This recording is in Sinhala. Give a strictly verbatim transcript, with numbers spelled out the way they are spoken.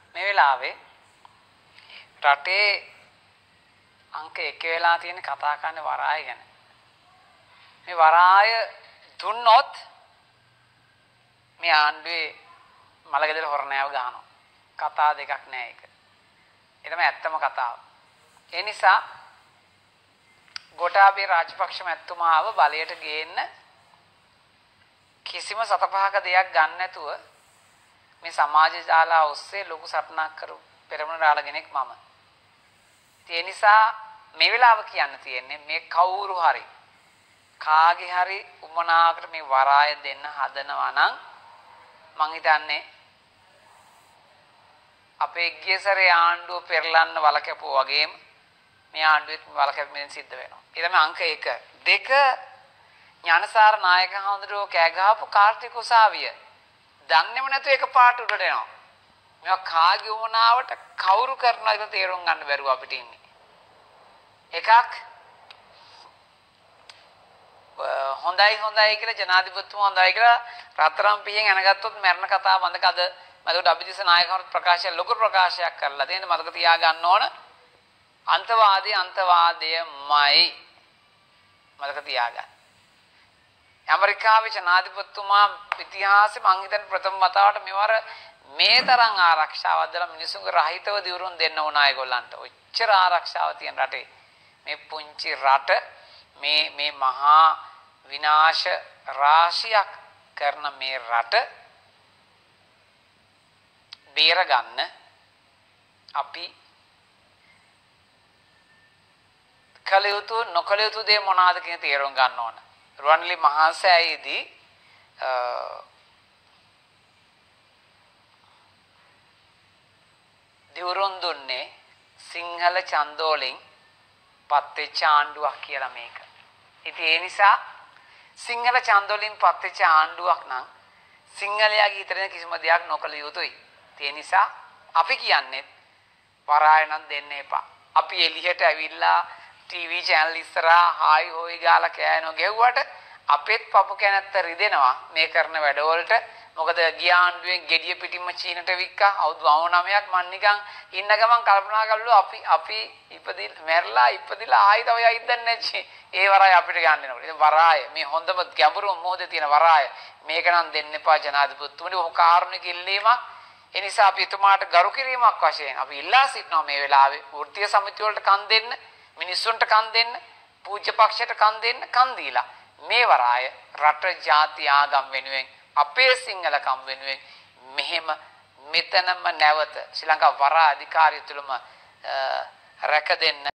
මේ වෙලාවේ රටේ අංක එක වෙලා තියෙන කතා කරන්නේ වරාය ගැන. මේ වරාය දුන්නොත් මේ ආණ්ඩුවේ මලගෙදර හොරණෑව ගහනවා. කතා දෙකක් නෑ ඒක. ඒ තමයි ඇත්තම කතාව. ඒ නිසා ගෝඨාභය රාජපක්ෂ මැතිතුමාව බලයට ගේන්න කිසිම සතපහක දෙයක් ගන්න නැතුව මේ සමාජ ජාලා ඔස්සේ ලොකු සටනක් කරු පෙරමුණ රාළ කෙනෙක් මම. ඒ නිසා මේ වෙලාව කියන්න තියෙන්නේ මේ කවුරු හරි කාගේ හරි උමනාවකට මේ වරාය දෙන්න හදනවා නම් මං හිතන්නේ අපේ ගියසරේ ආණ්ඩුව පෙරලන්න වලකපුවා වගේම මේ ආණ්ඩුවෙත් වලකැපීමෙන් සිද්ධ වෙනවා. ඒ තමයි අංක එක. දෙක ඥානසාර නායක හඳුරෝ කෑ ගහපු කාර්තික උසාවිය. දන්නේම නැතුව එක පාට උඩට එනවා. මේවා කාගේ වුණාවට කවුරු කරනවද කියලා තේරුම් ගන්න බැරුව අපිට ඉන්නේ. එකක් හොඳයි හොඳයි කියලා ජනාධිපතිතුමා හොඳයි කියලා රත්තරන් පිහින් එනගත්තොත් මරණ කතාව මතක අද මතකට අභිදිස නායකවරුත් ප්‍රකාශය ලොකු ප්‍රකාශයක් කරලා තියෙන මතක තියා ගන්න ඕන. අන්තවාදී අන්තවාදයමයි මතක තියාගන්න. ඇමරිකාවේ ජනාධිපතිතුමා ඉතිහාසෙ මං හිතන්නේ ප්‍රථම වතාවට මෙවර මේ තරම් ආරක්ෂාවක් දලා මිනිසුන්ගේ රහිතව දිවුරුම් දෙන්න ඕන අයගොල්ලන්ට. ඔච්චර ආරක්ෂාව තියෙන රටේ මේ පුංචි රට මේ මේ මහා විනාශ රාශියක් කරන මේ රට බේරගන්න අපි කළ යුතු නොකළ යුතු දේ මොනවාද කියන තේරුම් ගන්න ඕන. රුවන්වැලි මහා සෑයේදී දිවුරුම් දුන්නේ සිංහල ඡන්දෝලෙන් පත් වෙච්ච ආණ්ඩුවක් කියලා මේක. ඉතින් ඒ නිසා සිංහල ඡන්දෝලෙන් පත් වෙච්ච ආණ්ඩුවක් නම් සිංහලයාගේ හිතේ කිසිම දෙයක් නොකළ යුතුයි. ඒ නිසා අපි කියන්නේ වරාය නම් දෙන්න එපා. අපි එළියට ඇවිල්ලා ටීවී channel ඉස්සරහා හායි හොයි ගාලා කෑනෝ ගෙව්වට අපෙත් පපු කැනත්ත රිදෙනවා මේ කරන වැඩවලට. මොකද ගිය ආණ්ඩුවෙන් gediya පිටින්ම චීනට වික්කා අවුරුදු නවයක් මන් නිකන් ඉන්න ගමන් කල්පනා කළලු අපි අපි ඉපදිල මැරලා ඉපදිලා ආයි තව යයිද නැච්චි ඒ වරාය අපිට ගන්න වෙනකොට. ඉතින් වරාය මේ හොඳම ගැඹුරු මොහොතේ තියෙන වරාය මේක නම් දෙන්න එපා ජනාධිපතිතුමනි. ඔහු කාරුණික ඉල්ලීමක්. ඒ නිසා අපි එතුමාට ගරු කිරීමක් වශයෙන් අපි ඉල්ලා සිටිනවා මේ වෙලාවේ වෘත්තීය සමිතිය වලට කන් දෙන්න, මිනිස්සුන්ට කන් දෙන්න, පූජ්‍ය පක්ෂයට කන් දෙන්න, කන් දීලා මේ වරාය රට ජාති ආගම් වෙනුවෙන් අපේ සිංහලකම් වෙනුවෙන් මෙහෙම මෙතනම නැවත ශ්‍රී ලංකා වරා අධිකාරිය තුලම රැක දෙන්න